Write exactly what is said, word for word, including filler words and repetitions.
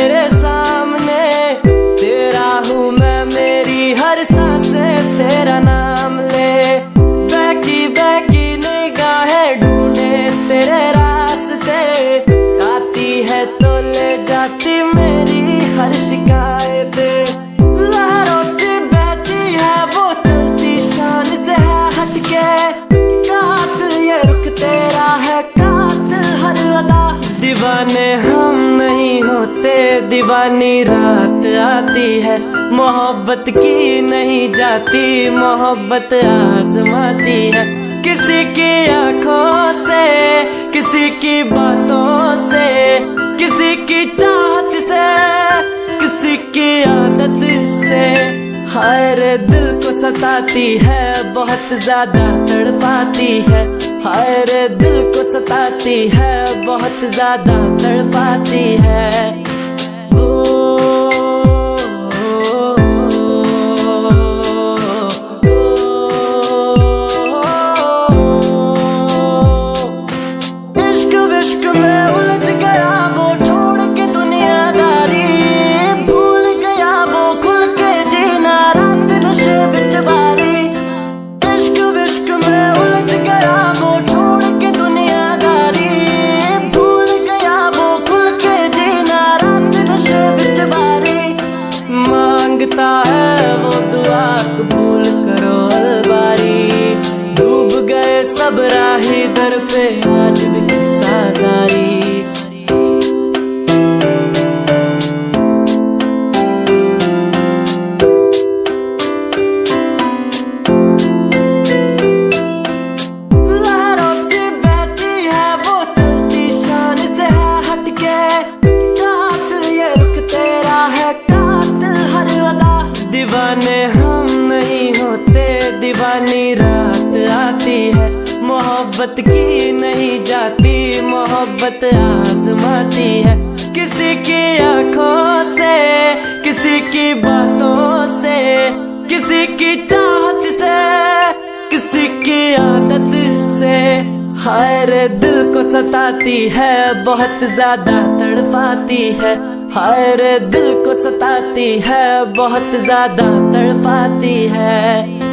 तेरे सामने, तेरा हूँ मैं, मेरी हर सांसें तेरा नाम ले। बहकी बहकी निगाहें ढूंढे तेरे रास्ते, आती है तो ले जाती मेरी हर शिकायतें। लहरों से बहती है वो चलती शान से है हटके, कातिल ये रुख तेरा है, कातिल हर अदा। दीवाने हम नहीं होते, दीवानी रात आती है, मोहब्बत की नहीं जाती, मोहब्बत आजमाती है। किसी की आंखों से, किसी की बातों से, किसी की चाहत से, किसी की आदत से। हाय रे दिल को सताती है, बहुत ज्यादा तड़पाती है। हाय रे दिल को सताती है, बहुत ज्यादा तड़पाती है। इश्क विश्क में उलझ गया वो, छोड़ के दुनियादारी, भूल गया वो खुल के जीना, रात नशे विच बारी। इश्क विश्क में उलझ गया वो, छोड़ के दुनियादारी, भूल गया वो खुल के जीना, रात नशे विच बारी। मांगता है वो दुआ कबूल करो अलबारी, डूब गए सब राही दर पे, आज भी किस्सा जारी। लहरों से बहती है वो चलती शान से है हटके, कातिल ये रुख तेरा है, कातिल हर अदा। दीवाने हम नहीं होते, दीवानी रात आती है, मोहब्बत की नहीं जाती, मोहब्बत आजमाती है। किसी की आंखों से, किसी की बातों से, किसी की चाहत से, किसी की आदत से। हाय रे दिल को सताती है, बहुत ज्यादा तड़पाती है। हाय रे दिल को सताती है, बहुत ज्यादा तड़पाती है।